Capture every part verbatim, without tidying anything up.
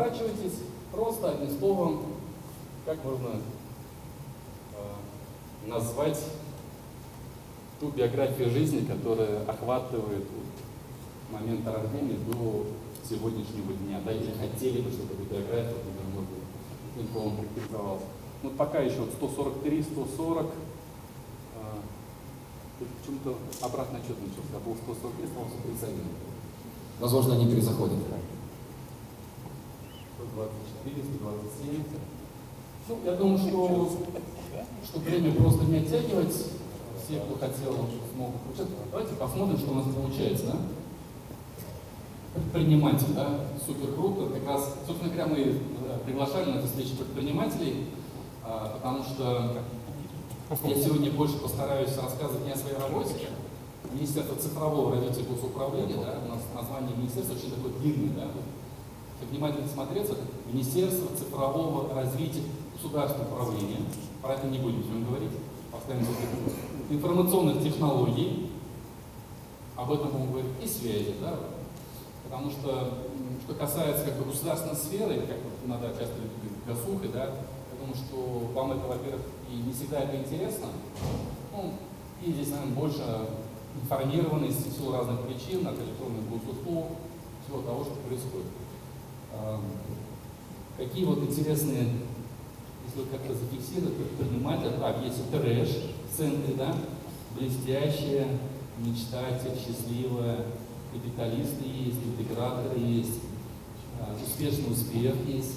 заморачивайтесь, просто одним словом, как можно э, назвать ту биографию жизни, которая охватывает от момента рождения до сегодняшнего дня. Да, или хотели бы, чтобы эта биография, может быть, этим словом характеризовалась. Ну, пока еще вот сто сорок три, сто сорок. Э, почему-то обратный отчет начался. Был сто сорок три, стало сто тридцать один. Возможно, они перезаходят. сто двадцать четыре, сто двадцать семь. Ну, я думаю, что, что время просто не оттягивать. Все, кто хотел, смогут участвовать. Давайте посмотрим, что у нас получается. Да? Предприниматель, да, супер круто. Как раз, собственно говоря, мы приглашали на эту встречу предпринимателей, потому что я сегодня больше постараюсь рассказывать не о своей работе. Министерство цифрового развития госуправления, да, у нас название министерства очень такое длинное, да. Если внимательно смотреться, Министерство цифрового развития государственного управления, про это не будем сегодня говорить, поставим информационных технологий, об этом будем говорить, и связи, да, потому что, что касается как бы государственной сферы, как иногда часто люди говорят, госухой, да, я думаю, что вам это, во-первых, и не всегда это интересно, ну, и здесь, наверное, больше информированность в силу разных причин, от электронных госуслуг, всего того, что происходит. Какие вот интересные, если вы как-то зафиксировать, предприниматель, так, есть трэш в центре, да, блестящая, мечтатель, счастливая, капиталисты есть, интеграторы есть, успешный успех есть.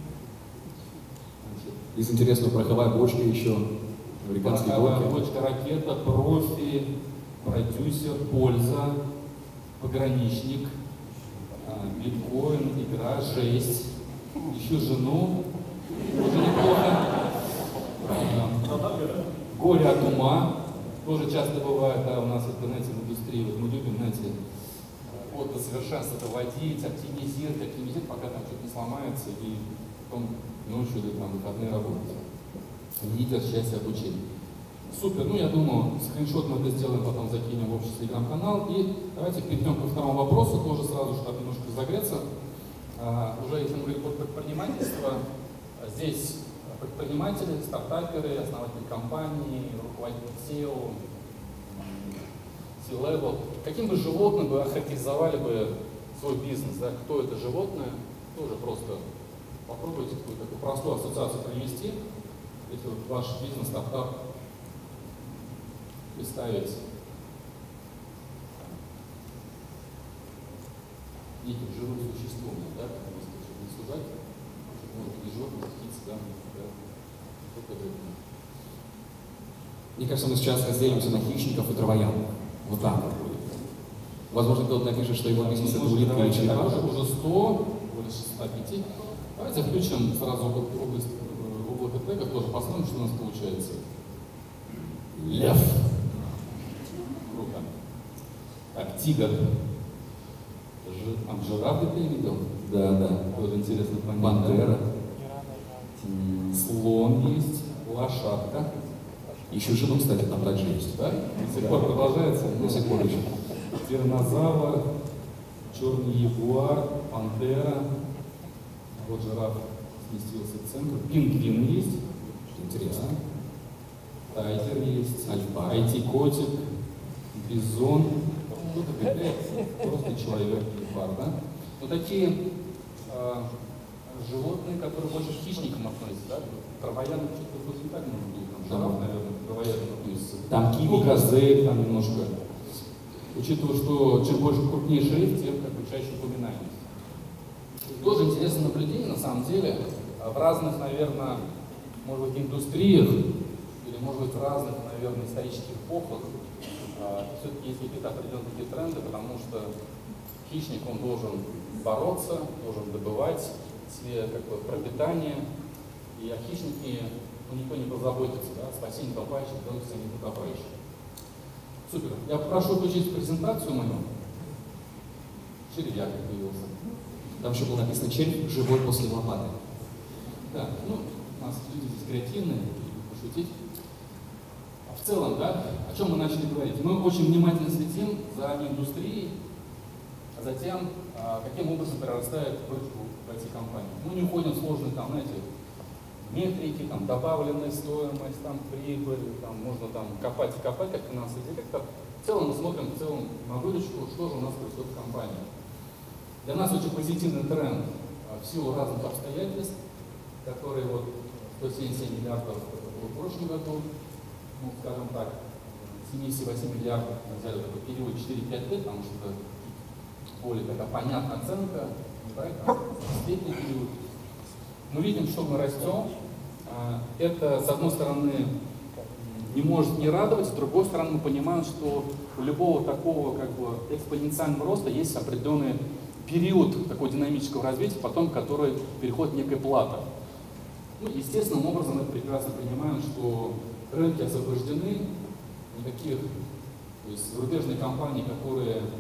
Из интересного пороховая бочка еще, американские пороховая горки. Бочка, ракета, профи, продюсер, польза, пограничник, биткоин, игра, жесть, ищу жену, тоже неплохо. Горе от ума, тоже часто бывает, да, у нас в интернете, в индустрии, вот мы любим, знаете, вот до совершенства доводить, оптимизировать, оптимизировать, пока там что-то не сломается, и потом ночью или там выходные работать. Лидер счастья обучения. Супер, ну я думаю, скриншот мы это сделаем, потом закинем в общий телеграм-канал. И давайте перейдем ко второму вопросу, тоже сразу, чтобы немножко разогреться. А, уже если мы говорим про предпринимательство, здесь предприниматели, стартаперы, основатели компаний, руководители сео, C-level. Каким бы животным вы охарактеризовали бы свой бизнес? Да? Кто это животное? Тоже просто попробуйте какую-то такую простую ассоциацию привести. Если вот ваш бизнес, стартап, представить неким живым существом, да, чтобы не сужать, чтобы может быть животные, птицы, да, да, Мне кажется, мы сейчас разделимся на хищников и травоядных. Вот так вот будет. Возможно, кто-то напишет, что его бизнес это улитка или черепаха. Уже сто, больше ста пяти. Давайте включим сразу область облако тега, тоже посмотрим, что у нас получается. Лев. Круто. Так, тигр. Ж... А, жираф ты видел? Да, да. Тоже интересно понять. Пантера. Слон есть. Лошадка. Еще жену, кстати, там также есть. Да? До сих пор продолжается? До сих пор еще. Тираннозавр, черный ягуар, пантера. Вот жираф сместился в центр. Пингвин есть. Интересно. Тайгер есть. Альфа. Айти-котик. Бизон. Кто-то говорит, просто человек, пар, да? Вот такие э, животные, которые больше к хищникам относятся, да? Травоядным что-то тут не так нужно было. Там жираф, наверное, к травоядным относится. Там киви, газель, там немножко. Учитывая, что чем больше крупнее шрифт, тем как бы чаще упоминаемость. Тоже интересное наблюдение, на самом деле, в разных, наверное, может быть, индустриях, или, может быть, в разных, наверное, исторических эпохах, все-таки есть какие-то определенные такие тренды, потому что хищник, он должен бороться, должен добывать себе как бы пропитание, и о хищнике ну, никто не позаботится, да, спасение утопающих, заботится не утопающих. Супер. Я прошу включить презентацию мою. Червяк появился. Там еще было написано «Червь живой после лопаты». Да, ну, у нас люди здесь креативные, пошутить. В целом, да, о чем мы начали говорить? Мы очень внимательно следим за индустрией, а затем каким образом прирастает выручка в ай ти-компании. Мы не уходим в сложные, там, знаете, метрики, там, добавленная стоимость, там, прибыль, там, можно там копать и копать, как финансовый директор. В целом мы смотрим в целом на выручку, что же у нас происходит в компании. Для нас очень позитивный тренд в силу разных обстоятельств, которые вот сто семьдесят семь миллиардов это было в прошлом году, ну, скажем так, семьдесят восемь миллиардов мы взяли такой период четыре-пять лет, потому что это более такая понятная оценка, да, это средний период. Мы видим, что мы растем. Это, с одной стороны, не может не радовать, с другой стороны, мы понимаем, что у любого такого как бы экспоненциального роста есть определенный период такого динамического развития, потом который переходит в некая плата. Ну, естественным образом мы прекрасно понимаем, что рынки освобождены, никаких, то есть зарубежные компании, которые э,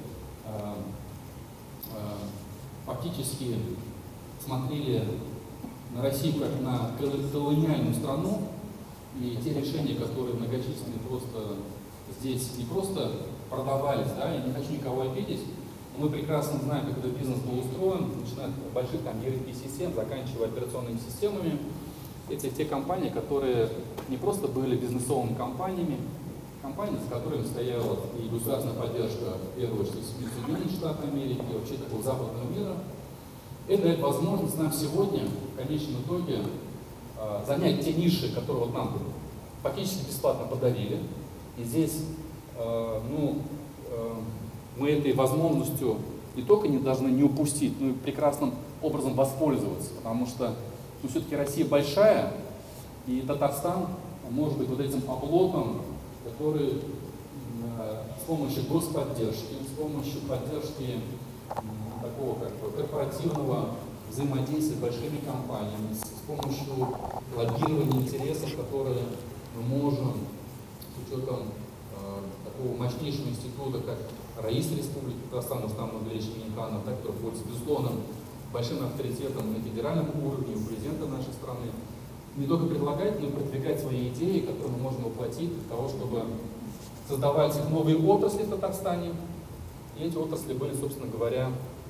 э, фактически смотрели на Россию как на колониальную страну, и те решения, которые многочисленные просто здесь не просто продавались, да, я не хочу никого обидеть, но мы прекрасно знаем, как этот бизнес был устроен, начиная от больших там и эр пи-систем, заканчивая операционными системами. Это те компании, которые не просто были бизнесовыми компаниями, компании, за которыми стояла и государственная поддержка, в первую очередь, Соединенных Штатов Америки, и вообще такого западного мира. Это дает возможность нам сегодня, в конечном итоге, занять те ниши, которые вот нам фактически бесплатно подарили. И здесь ну, мы этой возможностью не только не должны не упустить, но и прекрасным образом воспользоваться, потому что ну, все-таки Россия большая, и Татарстан может быть вот этим оплотом, который с помощью господдержки, с помощью поддержки такого как бы корпоративного взаимодействия с большими компаниями, с помощью лоббирования интересов, которые мы можем с учетом э, такого мощнейшего института, как РАИС Республики Татарстан, Рустам Нурлевич Минниханов, который пользуется безусловным большим авторитетом на федеральном уровне, у президента нашей страны, не только предлагать, но и продвигать свои идеи, которые мы можем воплотить для того, чтобы создавать новые отрасли в Татарстане. И эти отрасли были, собственно говоря,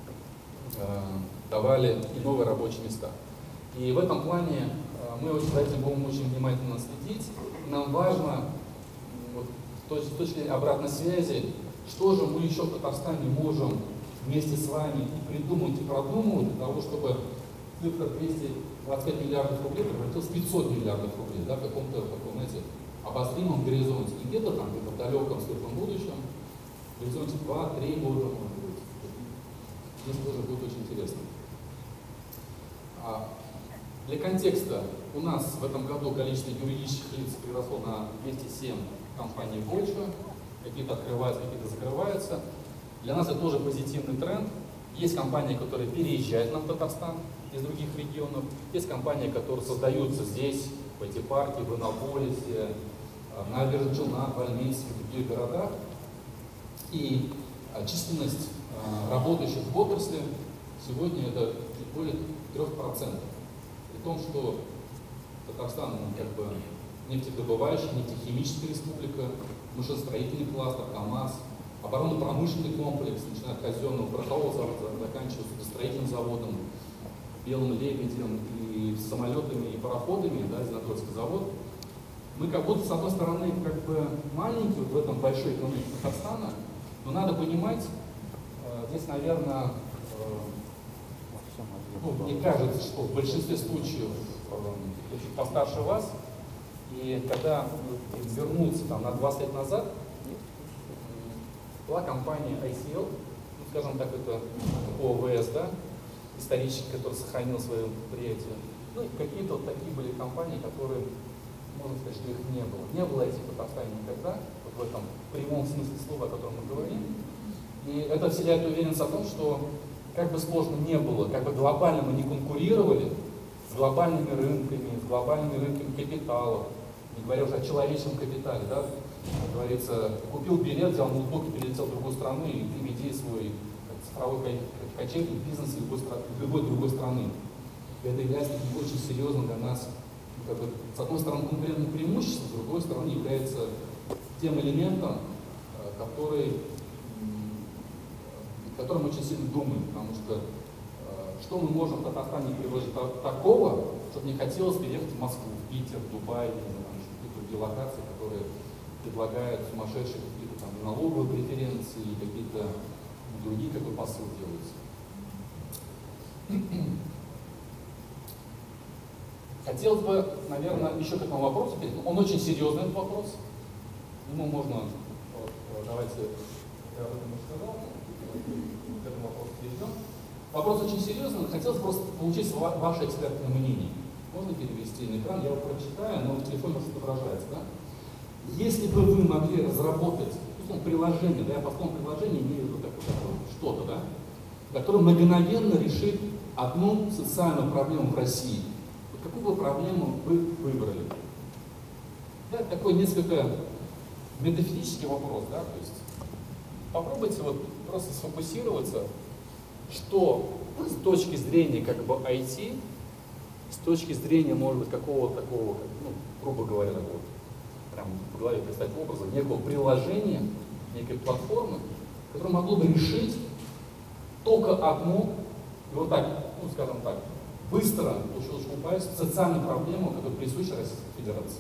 давали и новые рабочие места. И в этом плане мы очень, за этим будем очень внимательно следить. Нам важно, вот, с точки зрения обратной связи, что же мы еще в Татарстане можем вместе с вами и придумать, и продумывать для того, чтобы цифра двести двадцать пять миллиардов рублей превратилась в пятьсот миллиардов рублей, да, в каком-то таком, знаете, обозримом горизонте. Не где-то там, где-то в далеком, светлом будущем, в горизонте два-три года, может быть. Здесь тоже будет очень интересно. А для контекста, у нас в этом году количество юридических лиц приросло на двести семь компаний больше, какие-то открываются, какие-то закрываются. Для нас это тоже позитивный тренд. Есть компании, которые переезжают в Татарстан из других регионов, есть компании, которые создаются здесь, в эти парки, в Иннополисе, в Набережных Челнах, в Альмейске, в других городах. И численность работающих в отрасли сегодня это чуть более трех процентов. При том, что Татарстан ну, как бы нефтедобывающая, нефтехимическая республика, машиностроительный кластер, КАМАЗ, оборонно-промышленный комплекс, начиная от казенного порохового завода, заканчивая судостроительным заводом, Белым лебедем и самолетами и пароходами, да, Зеленодольский завод. Мы как будто, с одной стороны, как бы маленькие вот в этом большой экономике Татарстана, но надо понимать, э, здесь, наверное, э, ну, мне кажется, что в большинстве случаев э, чуть постарше вас, и когда вернуться там, на двадцать лет назад, была компания ай си эл, ну, скажем так, это о вэ эс, да, исторический, который сохранил свое предприятие. Ну и какие-то вот такие были компании, которые, можно сказать, что их не было. Не было этих в Татарстане никогда, вот в этом прямом смысле слова, о котором мы говорим. И это вселяет уверенность о том, что как бы сложно не было, как бы глобально мы не конкурировали с глобальными рынками, с глобальными рынками капитала, не говоря уже о человеческом капитале, да, как говорится, купил билет, взял ноутбук и перелетел в другую страну, и ты веди свой цифровой кочевник, бизнес любой, любой другой страны. И это является очень серьезным для нас, как бы, с одной стороны, конкурентным преимуществом, с другой стороны, является тем элементом, который которым очень сильно думаем, потому что что мы можем в Татарстане предложить такого, чтобы не хотелось переехать в Москву, в Питер, в Дубай, или там еще какие-то другие локации, которые предлагают сумасшедшие какие-то там налоговые преференции, какие-то другие как бы посылы делаются. Хотелось бы, наверное, еще к этому вопросу перейти. Он очень серьезный, этот вопрос. Ему можно, вот, давайте, я об этом уже сказал, к этому вопросу перейдем. Вопрос очень серьезный, хотелось просто получить ваше экспертное мнение. Можно перевести на экран, я его прочитаю, но в телефоне отображается, да? Если бы вы могли разработать ну, приложение, да, я по словам приложения имею в виду что-то, да, которое мгновенно решит одну социальную проблему в России, вот какую бы проблему вы выбрали? Да, такой несколько метафизический вопрос, да, то есть попробуйте вот просто сфокусироваться, что с точки зрения как бы ай ти, с точки зрения, может быть, какого-то такого, ну, грубо говоря, такого, прям в голове представить образом, некого приложения, некой платформы, которая могла бы решить только одну, и вот так, ну, скажем так, быстро, щелчком пальца, социальную проблему, которая присуща Российской Федерации.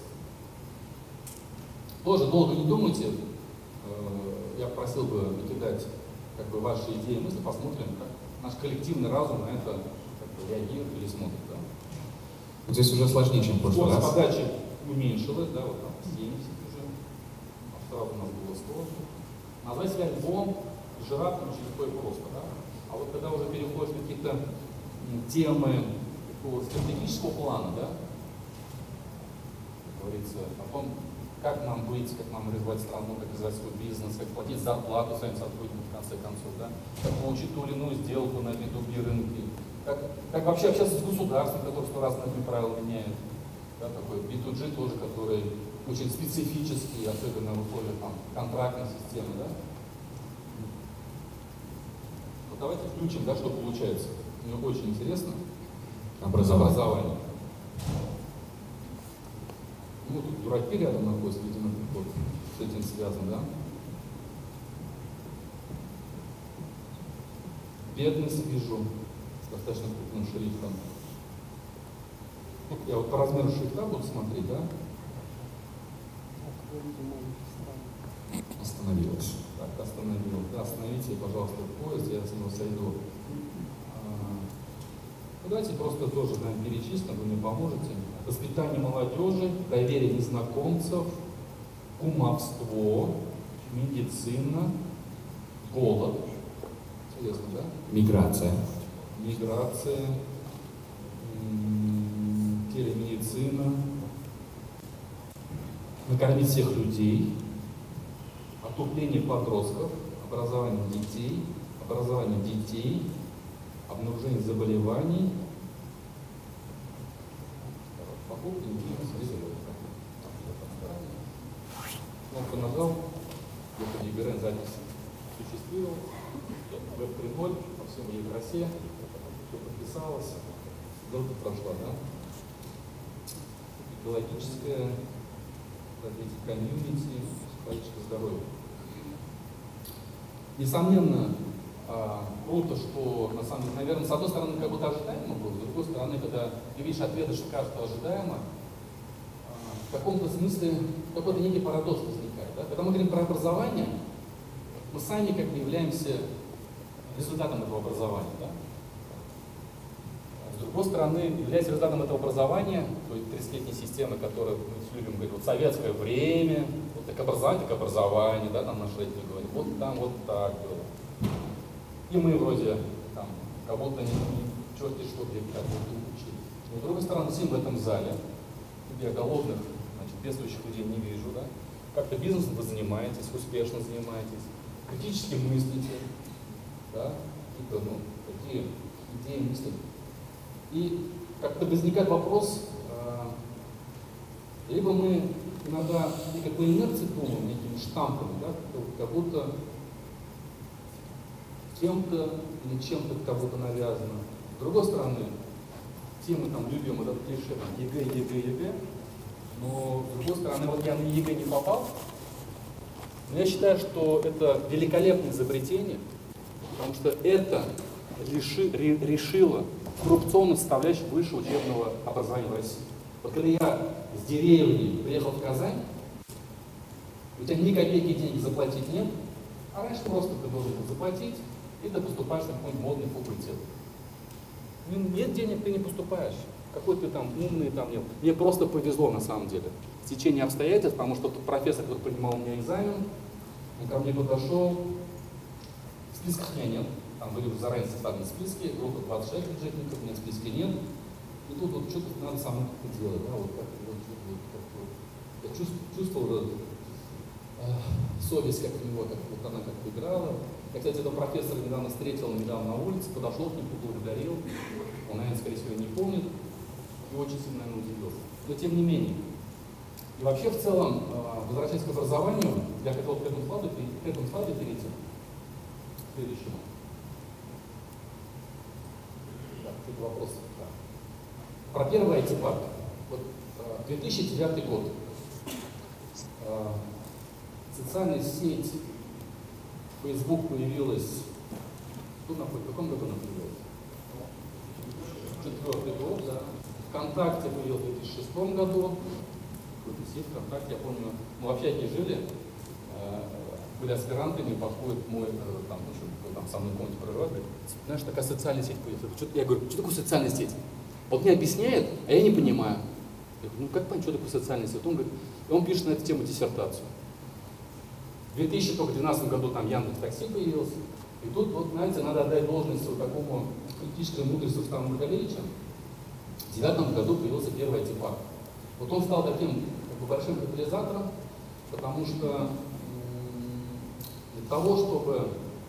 Тоже долго не думайте, я просил бы накидать как бы ваши идеи и мысли, посмотрим, как наш коллективный разум на это как бы реагирует или смотрит. Да. Здесь уже сложнее, чем в прошлый раз. Скорость подачи уменьшилась, да, вот там семьдесят уже, а сразу у нас было сто. Назвать себя альбом жирафом очень легко и просто, да. А вот когда уже переходишь на какие-то темы такого стратегического плана, да, как говорится, о том, как нам быть, как нам развивать страну, как развивать свой бизнес, как платить зарплату своим сотрудникам в конце концов, да, как получить ту или иную сделку на этой другие рынки, как, как вообще общаться с государством, которое сто раз разными правила меняет, да, такой би ту джи тоже, который очень специфический, особенно в условиях там, контрактной системы, да. Вот давайте включим, да, что получается. Мне очень интересно. Образование. Образование. Ну, тут дураки рядом находятся, видимо, вот, с этим связано, да? Бедность вижу с достаточно крупным шрифтом. Я вот по размеру шрифта буду смотреть, да? Остановилась. Так, остановил. Да, остановите, пожалуйста, поезд, я с него сойду. Ну, давайте просто тоже, наверное, перечислим, вы мне поможете. Воспитание молодежи, доверие незнакомцев, кумовство, медицина, голод. Интересно, да? Миграция. Миграция, телемедицина, накормить всех людей, отупление подростков, образование детей, образование детей, обнаружение заболеваний, покупки, кнопку нажал, где-то Евгений запись осуществил, веб-прибор по всем ее красе, все подписалось, дорога прошла, да? Экологическое развитие комьюнити, психологическое здоровье. Несомненно, а, круто, что, на самом деле, наверное, с одной стороны, как будто ожидаемо было, с другой стороны, когда ты видишь ответы, что кажется ожидаемо, а, в каком-то смысле какой-то некий парадокс возникает. Да? Когда мы говорим про образование, мы сами как бы являемся результатом этого образования. Да? С другой стороны, является результатом этого образования, той тридцатилетней системы, которую мы любим говорить, вот советское время, вот так образование, так образование, да, там наши родители говорят, вот там вот так было. И мы вроде там кого-то не, не черти что где кого-то учили. Но с другой стороны, сидим в этом зале, где голодных, значит, бедствующих людей не вижу, да. Как-то бизнесом вы занимаетесь, успешно занимаетесь, критически мыслите, да, какие-то, ну, такие идеи мыслите. И как-то возникает вопрос, э, либо мы иногда как по инерции думаем, некими штампами, да, как будто кем-то или чем-то кого-то навязано. С другой стороны, все мы там любим этот клише, там, ЕГЭ, ЕГЭ, ЕГЭ, но с другой стороны, вот я на ЕГЭ не попал, но я считаю, что это великолепное изобретение, Потому что это реши, ре, решило коррупционную составляющую высшего учебного образования в России. Вот когда я с деревни приехал в Казань, у тебя ни копейки денег заплатить нет, а раньше просто ты должен был заплатить, и ты поступаешь на какой-нибудь модный факультет. Нет денег, ты не поступаешь. Какой ты там умный там нет. Мне просто повезло на самом деле. В течение обстоятельств, потому что тот профессор, который принимал у меня экзамен, он ко мне подошел, в списках меня нет, там были уже заранее составлены списки, группа двадцать шесть бюджетников, у меня в списке нет. И тут вот что-то надо самому как-то делать, да, вот как вот, вот, как вот. Я чувствовал, чувствовал вот, э, совесть, как у него, как вот она как-то играла. Я, кстати, этого профессора недавно встретил, недавно на улице, подошел к нему, поблагодарил. Он, наверное, скорее всего, не помнит. И очень сильно, наверное, удивился. Но тем не менее. И вообще, в целом, возвращаясь к образованию, я хотел к этому слайду, к этому слайду перейти. К следующему. Так, тут вопрос. Да. Про первый ай ти-парк. Вот, две тысячи девятый год. Социальная сеть Facebook появилась. Тут на в каком году она появилась? Четвертый год, да. ВКонтакте появился в две тысячи шестом году. Какой-то сеть ВКонтакте, я помню, мы в общаге жили, э, были аспирантами, подходит мой, э, там, ну, что, там, со мной в комнате прорывает, говорит, знаешь, такая социальная сеть появилась. Я говорю, что такое социальная сеть? Вот мне объясняет, а я не понимаю. Я говорю, ну как понять, что такое социальная сеть? Он говорит, и он пишет на эту тему диссертацию. В две тысячи двенадцатом году там Яндекс.Такси появился. И тут, вот, знаете, надо отдать должность вот такому политической мудрости Рустама Маргалевича. В две тысячи девятом году появился первый ай ти-парк. Вот он стал таким как бы, большим катализатором, потому что для того, чтобы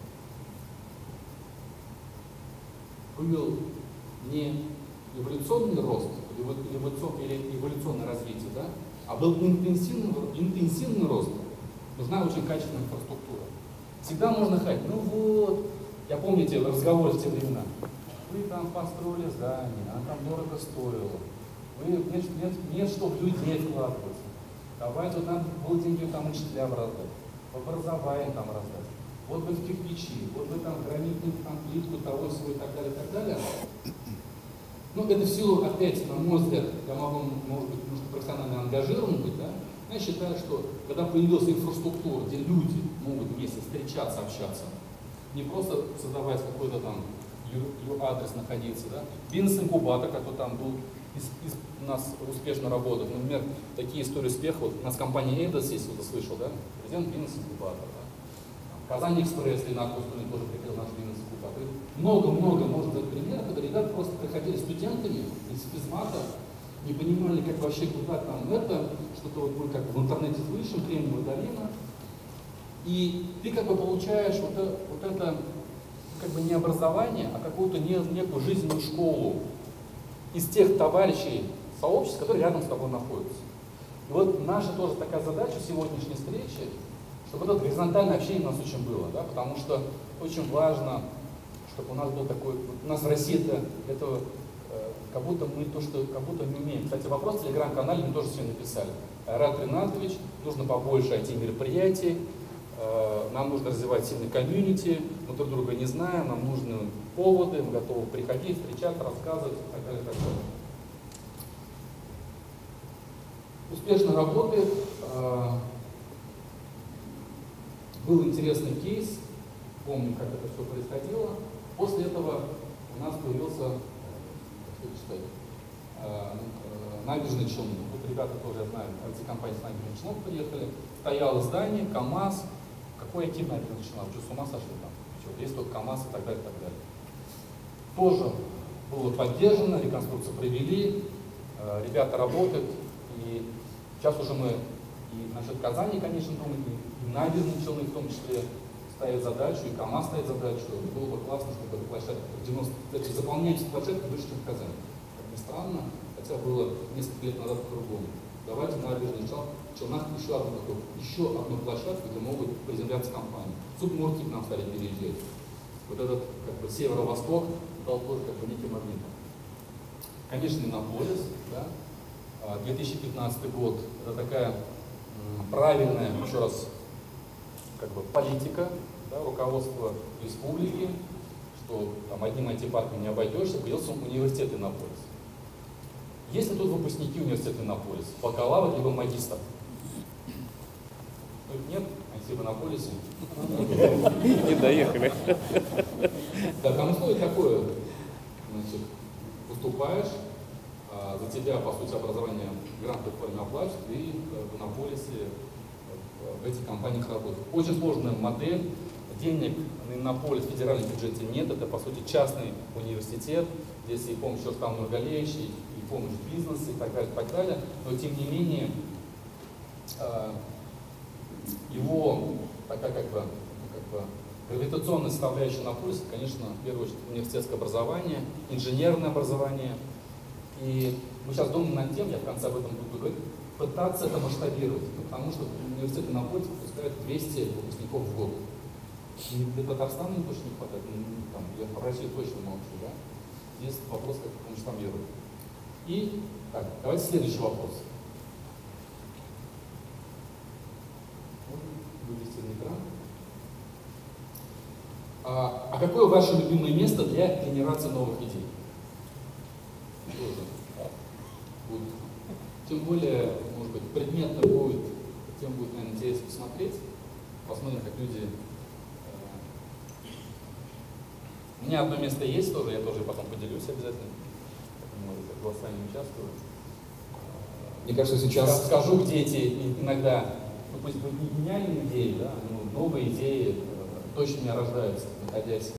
был не эволюционный рост, или эволюционное развитие, да, а был интенсивный, интенсивный рост, нужна очень качественная инфраструктура. Всегда можно ходить, ну вот, я помните разговор в те времена, вы там построили здание, оно там дорого стоило, вы, нет, нет, нет, что в людей вкладываться, давайте вот нам было деньги там учителям раздать, в образование там раздать, вот вы в кирпичи, вот вы там гранитную там, плитку, того всего и так далее, и так далее. Ну, это в силу, опять, на мой взгляд, я могу, может быть, немножко профессионально ангажирован быть, да? Я считаю, что когда появилась инфраструктура, где люди могут вместе встречаться, общаться, не просто создавать какой-то там ю-адрес находиться, да? Бизнес-инкубатор, который там был, из, из, у нас успешно работает. Например, такие истории успеха, вот у нас компания Эйдос, если кто-то слышал, да? Президент бизнес-инкубатор, да? Казань Экспресс, Ленат Кустулин тоже приходил наш бизнес-инкубатор. Много-много можно дать примеров, когда ребята просто приходили студентами из физмата, не понимали, как вообще куда там это, что-то вот мы как бы в интернете слышим, Кремниевая долина. И ты как бы получаешь вот это, вот это как бы не образование, а какую-то не, некую жизненную школу из тех товарищей сообществ, которые рядом с тобой находятся. И вот наша тоже такая задача сегодняшней встречи, чтобы вот это горизонтальное общение у нас очень было, да, потому что очень важно, чтобы у нас был такой, вот у нас в России это, это э, как будто мы то, что как будто не умеем. Кстати, вопрос в телеграм-канале мы тоже сегодня написали. Айрат Ринатович, нужно побольше ай ти-мероприятий, э, нам нужно развивать сильный комьюнити, мы друг друга не знаем, нам нужны поводы, мы готовы приходить, встречаться, рассказывать и так далее, и так далее. Успешно работает. Э, был интересный кейс, помню, как это все происходило. После этого у нас появился, что читать, э, э, набережный Челны. Вот ребята тоже, я знаю, ай ти-компания с набережной Челнов приехали. Стояло здание, КАМАЗ. Какой ай ти набережный Челнов? Что, с ума сошли там? Что, есть только КАМАЗ и так далее, и так далее. Тоже было поддержано, реконструкцию провели, э, ребята работают. И сейчас уже мы и насчет Казани, конечно, думаем, и набережные Челны в том числе ставит задачу, и КАМАЗ ставит задачу. Было бы классно, чтобы эта площадка в девяносто... Кстати, заполняемость площадки выше, чем в Казани. Как ни странно, хотя было несколько лет назад по-другому. Давайте на набережных Челнах еще одну, еще одну площадку, где могут приземляться компании. Субморки к нам стали переезжать. Вот этот как бы северо-восток дал тоже как бы некий магнит. Конечно, Иннополис, да. две тысячи пятнадцатый год, это такая правильная, еще раз, как бы политика, да, руководство республики, что там одним ай ти-парком не обойдешься, появился университет Иннополис. Есть ли тут выпускники университета Иннополис? Бакалавр либо магистр? Нет? Они в Иннополисе? Не доехали. Да, там условие такое, значит, поступаешь, а, за тебя, по сути, образование грантовой форме оплачивают, и в Иннополисе в этих компаниях работают. Очень сложная модель, денег на Иннополис в федеральном бюджете нет, это, по сути, частный университет, здесь и помощь Рустама Нургалеевича, и помощь бизнеса, и так далее, и так далее, но, тем не менее, его такая как бы, как бы гравитационная составляющая Иннополиса, конечно, в первую очередь университетское образование, инженерное образование. И мы сейчас думаем над тем, я в конце об этом буду говорить, пытаться это масштабировать, потому что университет Иннополис выпускает двести выпускников в год. И для Татарстана точно не хватает, ну, там, я про Россию точно молчу, да? Здесь вопрос, как это масштабировать. И так, давайте следующий вопрос. Вывести на экран. А, а какое ваше любимое место для генерации новых идей? Тоже. Вот. Тем более, может быть, предметно будет, тем будет, наверное, интересно посмотреть. Посмотрим, как люди... У меня одно место есть тоже, я тоже потом поделюсь обязательно. Может, я в голосовании участвую. Мне кажется, сейчас... Скажу, где эти иногда, ну, пусть будет не гениальные идеи, да, но новые идеи точно не рождаются, находясь